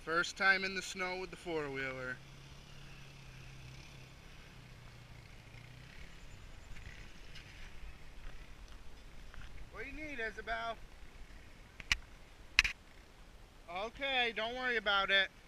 First time in the snow with the four-wheeler. What do you need, Isabel? Okay, don't worry about it.